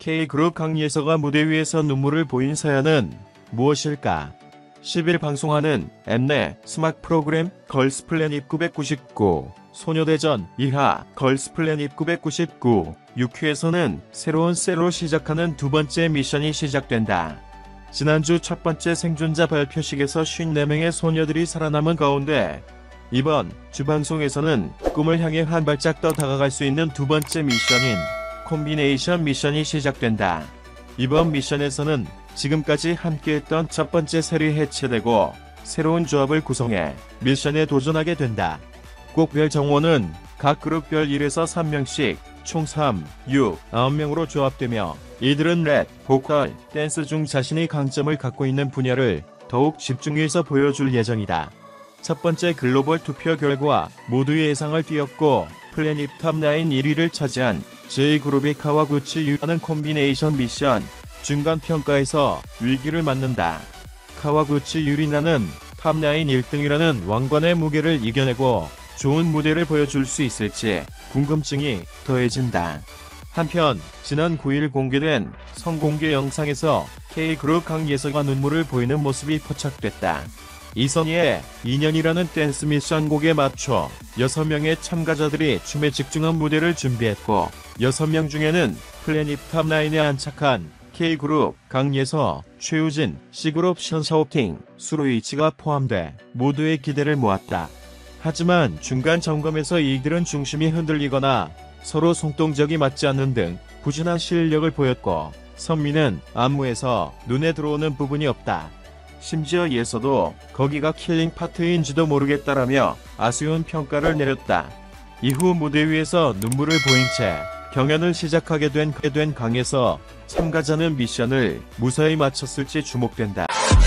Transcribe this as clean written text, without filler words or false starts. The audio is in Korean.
K그룹 강예서가 무대 위에서 눈물을 보인 사연은 무엇일까? 10일 방송하는 엠넷 스마트 프로그램 걸스플래닛 999 소녀대전 2화 걸스플래닛 999 6회에서는 새로운 셀로 시작하는 두 번째 미션이 시작된다. 지난주 첫 번째 생존자 발표식에서 54명의 소녀들이 살아남은 가운데 이번 주 방송에서는 꿈을 향해 한 발짝 더 다가갈 수 있는 두 번째 미션인 콤비네이션 미션이 시작된다. 이번 미션에서는 지금까지 함께했던 첫 번째 셀이 해체되고 새로운 조합을 구성해 미션에 도전하게 된다. 곡별 정원은 각 그룹별 1에서 3명씩 총 3, 6, 9명으로 조합되며 이들은 랩, 보컬, 댄스 중 자신의 강점을 갖고 있는 분야를 더욱 집중해서 보여줄 예정이다. 첫 번째 글로벌 투표 결과 모두의 예상을 뛰었고 플래닛 탑9 1위를 차지한 J그룹의 카와구치 유라는 콤비네이션 미션 중간 평가에서 위기를 맞는다. 카와구치 유리나는 탑9 1등이라는 왕관의 무게를 이겨내고 좋은 무대를 보여줄 수 있을지 궁금증이 더해진다. 한편 지난 9일 공개된 선공개 영상에서 K그룹 강예서가 눈물을 보이는 모습이 포착됐다. 이선희의 2년이라는 댄스 미션 곡에 맞춰 6명의 참가자들이 춤에 집중한 무대를 준비했고 6명 중에는 플래닛 탑9에 안착한 K그룹 강예서, 최우진, C그룹 션샤오팅, 수로이치가 포함돼 모두의 기대를 모았다. 하지만 중간 점검에서 이들은 중심이 흔들리거나 서로 손동작이 맞지 않는 등 부진한 실력을 보였고 선미는 안무에서 눈에 들어오는 부분이 없다. 심지어 예서도 거기가 킬링 파트인지도 모르겠다라며 아쉬운 평가를 내렸다. 이후 무대 위에서 눈물을 보인 채 경연을 시작하게 된 강예서 참가자는 미션을 무사히 마쳤을지 주목된다.